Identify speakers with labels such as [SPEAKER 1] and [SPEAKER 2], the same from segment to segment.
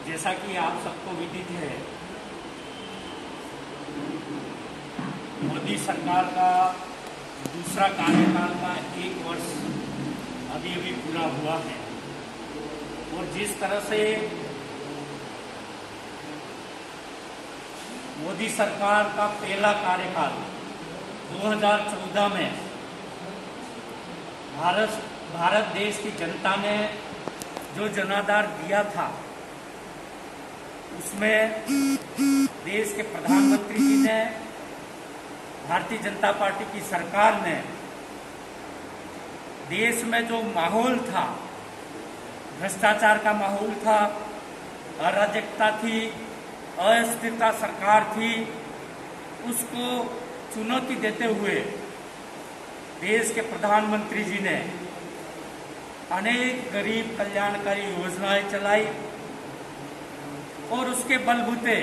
[SPEAKER 1] जैसा कि आप सबको विदित है, मोदी सरकार का दूसरा कार्यकाल का 1 वर्ष अभी अभी पूरा हुआ है और जिस तरह से मोदी सरकार का पहला कार्यकाल 2014 में भारत देश की जनता ने जो जनाधार दिया था, उसमें देश के प्रधानमंत्री जी ने, भारतीय जनता पार्टी की सरकार ने देश में जो माहौल था, भ्रष्टाचार का माहौल था, अराजकता थी, अस्थिरता सरकार थी, उसको चुनौती देते हुए देश के प्रधानमंत्री जी ने अनेक गरीब कल्याणकारी योजनाएं चलाई और उसके बलबूते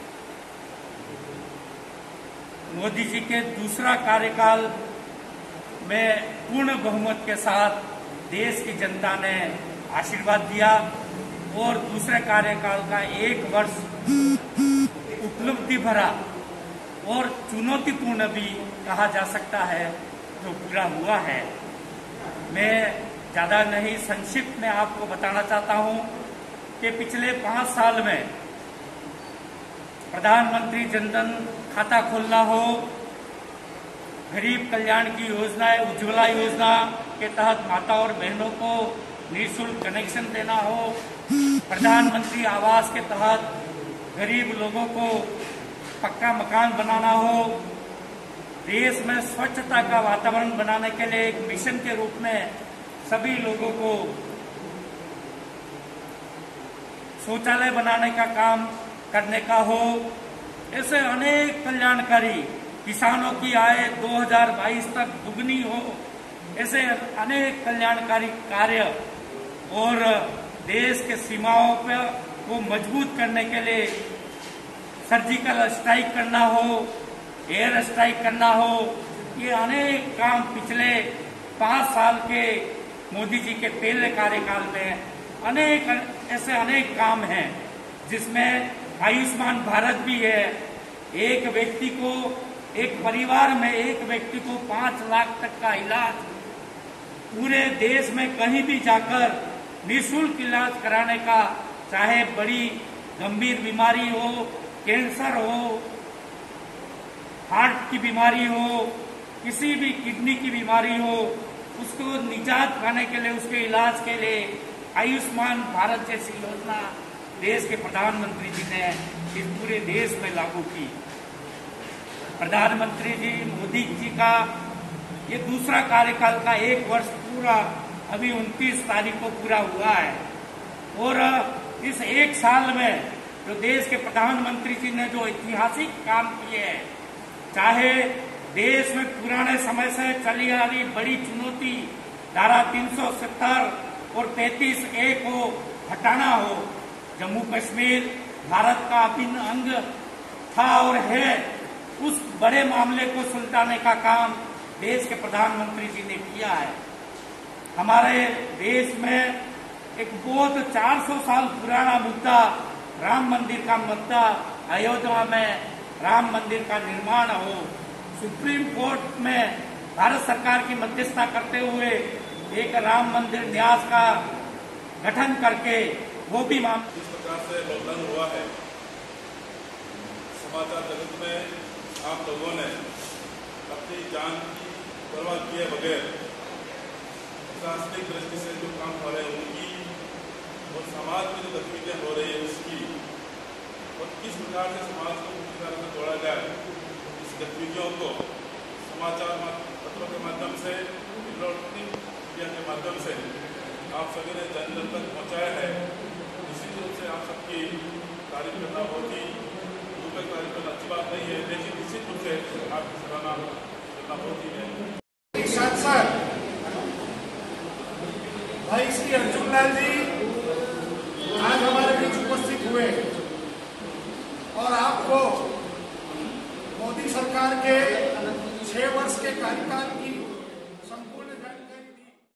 [SPEAKER 1] मोदी जी के दूसरा कार्यकाल में पूर्ण बहुमत के साथ देश की जनता ने आशीर्वाद दिया और दूसरे कार्यकाल का 1 वर्ष उपलब्धि भरा और चुनौतीपूर्ण भी कहा जा सकता है जो पूरा हुआ है। मैं ज़्यादा नहीं, संक्षिप्त में आपको बताना चाहता हूं कि पिछले 5 साल में प्रधानमंत्री जनधन खाता खोलना हो, गरीब कल्याण की योजनाएं, उज्ज्वला योजना के तहत माता और बहनों को निःशुल्क कनेक्शन देना हो, प्रधानमंत्री आवास के तहत गरीब लोगों को पक्का मकान बनाना हो, देश में स्वच्छता का वातावरण बनाने के लिए एक मिशन के रूप में सभी लोगों को शौचालय बनाने का काम करने का हो, ऐसे अनेक कल्याणकारी, किसानों की आय 2022 तक दुगनी हो, ऐसे अनेक कल्याणकारी कार्य और देश के सीमाओं पर को मजबूत करने के लिए सर्जिकल स्ट्राइक करना हो, एयर स्ट्राइक करना हो, ये अनेक काम पिछले 5 साल के मोदी जी के पहले कार्यकाल में अनेक काम हैं, जिसमें आयुष्मान भारत भी है। एक व्यक्ति को, एक परिवार में एक व्यक्ति को 5 लाख तक का इलाज पूरे देश में कहीं भी जाकर निःशुल्क इलाज कराने का, चाहे बड़ी गंभीर बीमारी हो, कैंसर हो, हार्ट की बीमारी हो, किसी भी किडनी की बीमारी हो, उसको निजात पाने के लिए, उसके इलाज के लिए आयुष्मान भारत जैसी योजना देश के प्रधानमंत्री जी ने इस पूरे देश में लागू की। प्रधानमंत्री जी मोदी जी का ये दूसरा कार्यकाल का 1 वर्ष पूरा अभी 29 तारीख को पूरा हुआ है और इस 1 साल में जो देश के प्रधानमंत्री जी ने जो ऐतिहासिक काम किए हैं, चाहे देश में पुराने समय से चली आ रही बड़ी चुनौती धारा 370 और 35A को हटाना हो, जम्मू कश्मीर भारत का अभिन्न अंग था और है, उस बड़े मामले को सुलझाने का काम देश के प्रधानमंत्री जी ने किया है। हमारे देश में एक बहुत 400 साल पुराना मुद्दा, राम मंदिर का मुद्दा, अयोध्या में राम मंदिर का निर्माण हो, सुप्रीम कोर्ट में भारत सरकार की मध्यस्थता करते हुए एक राम मंदिर न्यास का गठन करके वो भी मामला।
[SPEAKER 2] इस प्रकार से लॉकडाउन हुआ है, समाचार जगत में आप लोगों ने अपनी जान की परवाह किए बगैर प्रशासनिक दृष्टि से जो काम हो रहे हैं उनकी और समाज में जो गतिविधियां हो रही है उसकी, और किस प्रकार से समाज को पूरी तरह से जोड़ा जाए, इस गतिविधियों को समाचार पत्रों के माध्यम से, इलेक्ट्रॉनिक मीडिया के माध्यम से आप सभी ने जन जन तक पहुँचाया है। निश्चित रूप से आप सबकी तारीफ करना बहुत ही तारीफ करना अच्छी बात नहीं है, लेकिन निश्चित रूप से आपकी सराहना करना बहुत ही है।
[SPEAKER 3] सांसद भाई श्री अर्जुन लाल जी आज हमारे बीच उपस्थित हुए और आपको मोदी सरकार के 6 वर्ष के कार्यकाल